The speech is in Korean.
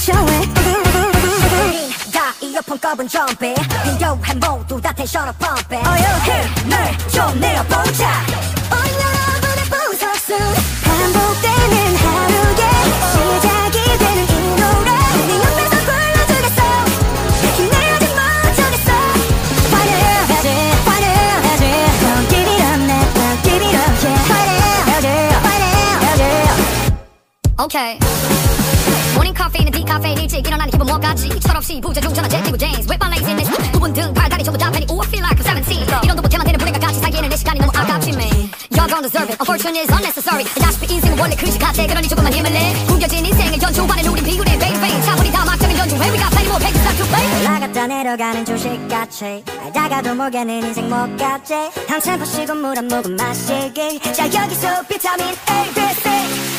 텐션에 다 이어폰 꺼본 좀비 필요한 모두 다 텐션을 펌핑 힘을 좀 내어보자 여러분의 부석순 반복되는 하루에 시작이 되는 이 노래 네 옆에서 불러주겠어 힘내야지 못 정했어 화려해야지 화려해야지 Don't give it up now Don't give it up yeah 화려해야지 화려해야지 오케이 모닝 카페인은 디카페인 일찍 일어나는 기분 뭐같지 철없이 부재중 전화 제끼고 제인스 웹발레 있는 구분 등 발다리 전부 다 패니 I feel like I'm 17 이런도 못해만 되는 불행과 같이 살기에는 내 시간이 너무 아깝지 man Y'all don't deserve it Unfortunate is unnecessary 다시피 인생은 원래 그지 같아 그러니 조금만 힘을 내 구겨진 인생의 연주반에 우린 비굴해 baby baby 차분히 다 막장은 연주해 We got plenty more pages left to play 올라갔다 내려가는 주식같이 알다가도 모르는 인생 못같지 한 템포 쉬고 물 한 모금 마시기 자 여기서 비타민 A, B, C